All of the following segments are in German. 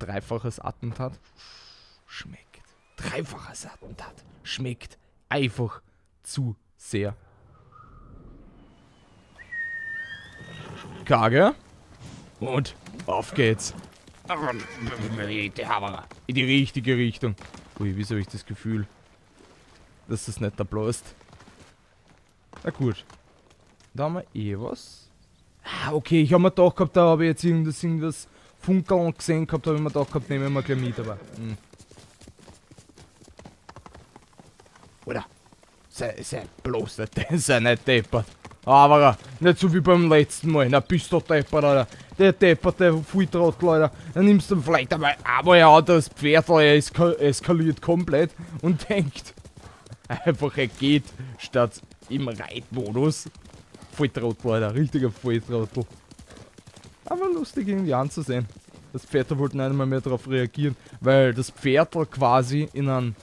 dreifaches Attentat. Schmeckt. Dreifaches Attentat. Schmeckt einfach zu sehr. Kage. Und auf geht's. In die richtige Richtung. Ui, wieso habe ich das Gefühl, dass das nicht abläuft? Na gut. Da haben wir eh was. Ah, okay, ich habe mir gedacht gehabt, da habe ich jetzt irgendwas funkeln gesehen gehabt, habe ich mir gedacht gehabt, nehmen wir gleich mit, aber. Oder? Sei bloß nicht deppert. Aber nicht so wie beim letzten Mal. Na, bist du deppert, Alter. Der depperte Volltrottel, Alter. Dann nimmst du vielleicht einmal ja, das Pferd, er eskaliert komplett und denkt einfach, er geht statt im Reitmodus. Volltrottel, Alter. Richtiger Volltrottel. Aber lustig irgendwie anzusehen. Das Pferd wollte nicht einmal mehr darauf reagieren, weil das Pferd quasi in einem,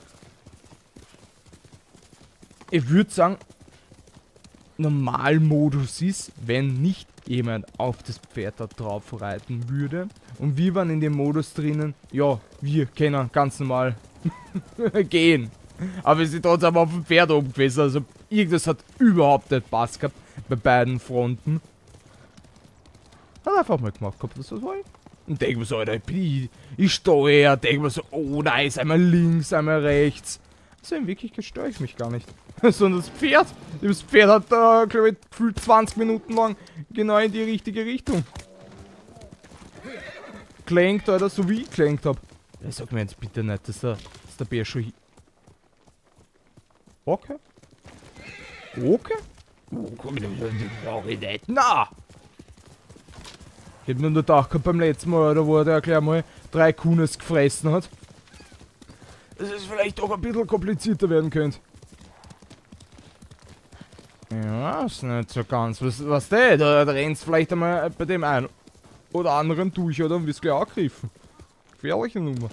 ich würde sagen, Normalmodus ist, wenn nicht jemand auf das Pferd da drauf reiten würde. Und wir waren in dem Modus drinnen, ja, wir können ganz normal gehen. Aber wir sind trotzdem auf dem Pferd oben gewesen, also irgendwas hat überhaupt nicht Spaß gehabt bei beiden Fronten. Hat einfach mal gemacht gehabt, das war ich. Und denk mir so, Alter, ich stehe, denk mir so, oh nice, einmal links, einmal rechts. Also in Wirklichkeit störe ich mich gar nicht. Sondern das Pferd hat da, glaube ich, gefühlt 20 Minuten lang genau in die richtige Richtung gelenkt, oder so wie ich gelenkt habe. Sag mir jetzt bitte nicht, dass der Bär schon hier. Okay. Okay. Na! Ich hab nur gedacht gehabt beim letzten Mal, oder wo er gleich mal 3 Kunis gefressen hat, dass es vielleicht auch ein bisschen komplizierter werden könnte. Ja, ist nicht so ganz. Was der? Da rennst vielleicht einmal bei dem einen oder anderen durch, oder? Und wirst gleich angegriffen. Gefährliche Nummer.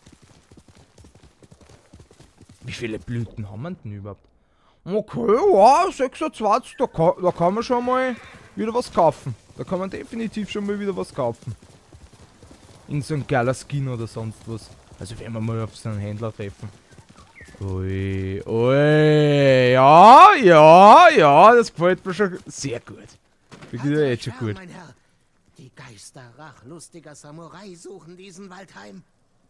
Wie viele Blüten haben wir denn überhaupt? Okay, ja, 26, da kann man schon mal wieder was kaufen. Da kann man definitiv schon mal wieder was kaufen. Irgend so ein geiler Skin oder sonst was. Also wenn wir mal auf so einen Händler treffen. Ui, ui, ja, das gefällt mir schon sehr gut. Das geht ja jetzt schon gut. Mein Herr, die Geister rachlustiger Samurai suchen diesen Waldheim.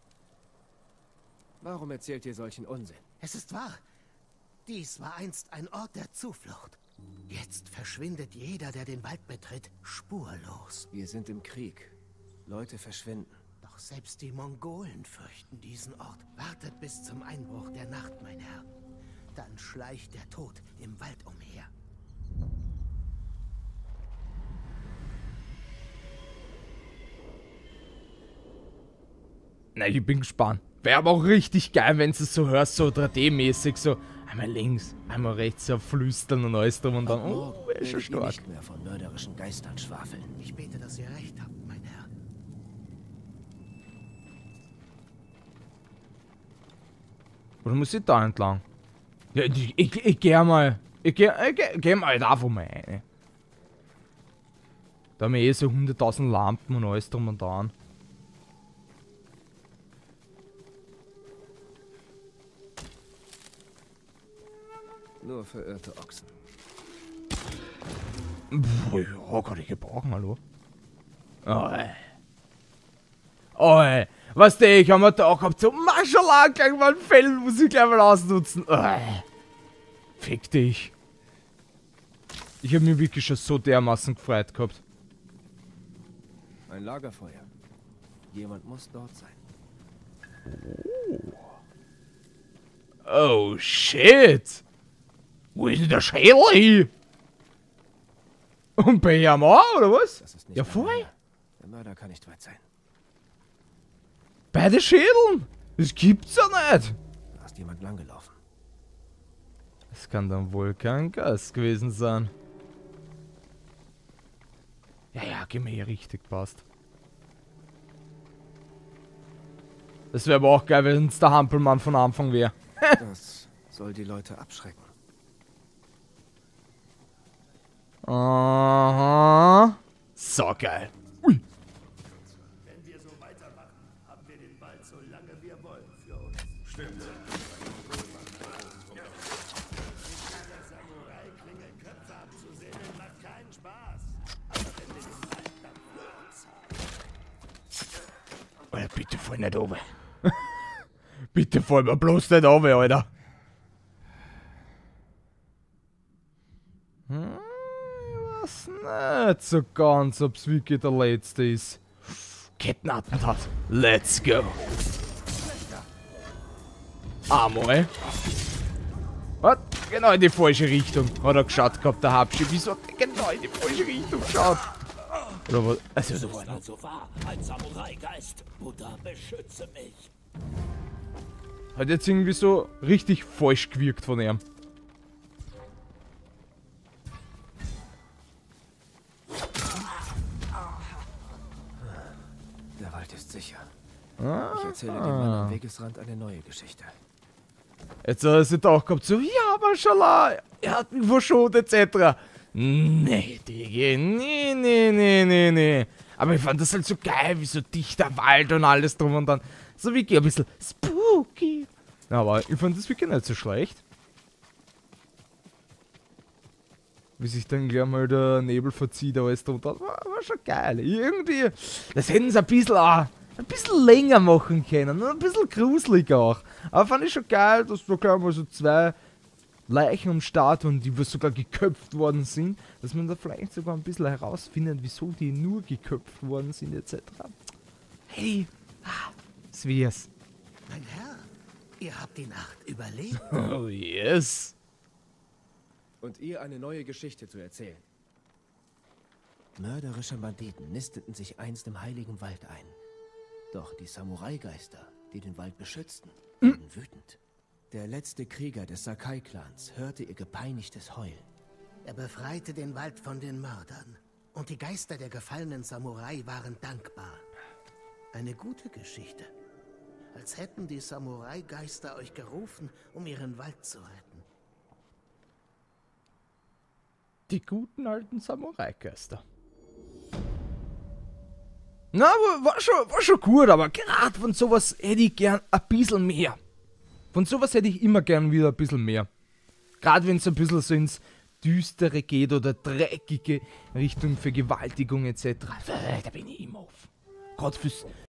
Warum erzählt ihr solchen Unsinn? Es ist wahr. Dies war einst ein Ort der Zuflucht. Jetzt verschwindet jeder, der den Wald betritt, spurlos. Wir sind im Krieg. Leute verschwinden. Doch selbst die Mongolen fürchten diesen Ort. Wartet bis zum Einbruch der Nacht, mein Herr. Dann schleicht der Tod im Wald umher. Na, ich bin gespannt. Wäre aber auch richtig geil, wenn du es so hörst, so 3D-mäßig, so einmal links, einmal rechts, so flüstern und alles drum und dann, oh, ist schon stark. Nicht mehr von mörderischen Geistern schwafeln. Ich bete, dass ihr recht habt, mein Herr. Oder muss ich da entlang? Ja, ich geh mal. Ich geh mal da von mir rein. Da haben wir eh so 100.000 Lampen und alles drum und dran. Nur verirrte Ochsen. Ja, kann ich gebrauchen, hallo? Oh, was der, ich hab mir da auch gehabt, so Maschallah, gleich mal ein Fell muss ich gleich mal ausnutzen. Fick dich. Ich hab mich wirklich schon so dermaßen gefreut gehabt. Ein Lagerfeuer. Jemand muss dort sein. Oh, shit. Wo ist denn der Schädel hin? Und bei ihm auch, oder was? Das ist nicht Ja, der voll. Mörder. Der Mörder kann nicht weit sein. Beide Schädeln? Das gibt's ja nicht. Da ist jemand langgelaufen. Das kann dann wohl kein Geist gewesen sein. Ja, geh mir hier richtig, passt. Das wäre aber auch geil, wenn es der Hampelmann von Anfang wäre. Das soll die Leute abschrecken. Aha. So geil. Ui. Wenn wir so weitermachen, haben wir den Wald so lange wir wollen für uns. Stimmt. Der Samurai-Klingelköpfe abzusehen macht keinen Spaß. Aber wenn wir den Wald dann für uns haben. Alter, bitte fall nicht runter. Bitte fall mir bloß nicht runter, Alter. Ich weiß nicht so ganz, ob's wirklich der letzte ist. Kettenattentat. Let's go. Einmal. Was? Genau in die falsche Richtung. Hat er geschaut gehabt, der Habschi. Wieso hat er genau in die falsche Richtung geschaut? Oder was? Also, Es da ist war noch. also wahr, ein Samurai-Geist. Buddha, beschütze mich. Hat jetzt irgendwie so richtig falsch gewirkt von ihm. Der Wald ist sicher. Ah. Ich erzähle dem Mann am Wegesrand eine neue Geschichte. Jetzt hat er sich auch gehabt, so, ja, Maschallah, er hat mich verschont, etc. Nee, Digi, nee. Aber ich fand das halt so geil, wie so dichter Wald und alles drum und dann. So wirklich ein bisschen spooky. Ja, aber ich fand das wirklich nicht so schlecht. Wie sich dann gleich mal der Nebel verzieht, alles drunter. War schon geil. Irgendwie, das hätten sie ein bisschen länger machen können. Und ein bisschen gruseliger auch. Aber fand ich schon geil, dass da gleich mal so 2 Leichen am Start waren, die sogar geköpft worden sind. Dass man da vielleicht sogar ein bisschen herausfindet, wieso die nur geköpft worden sind, etc. Hey, das wär's. Mein Herr, ihr habt die Nacht überlebt. Oh yes. Und ihr eine neue Geschichte zu erzählen. Mörderische Banditen nisteten sich einst im heiligen Wald ein. Doch die Samurai-Geister, die den Wald beschützten, wurden wütend. Der letzte Krieger des Sakai-Clans hörte ihr gepeinigtes Heulen. Er befreite den Wald von den Mördern. Und die Geister der gefallenen Samurai waren dankbar. Eine gute Geschichte. Als hätten die Samurai-Geister euch gerufen, um ihren Wald zu retten. Die guten alten Samurai-Geister. Na, war schon gut, aber gerade von sowas hätte ich gern ein bisschen mehr. Von sowas hätte ich immer gern wieder ein bisschen mehr. Gerade wenn es ein bisschen so ins Düstere geht oder dreckige Richtung Vergewaltigung etc. Da bin ich immer offen. Gerade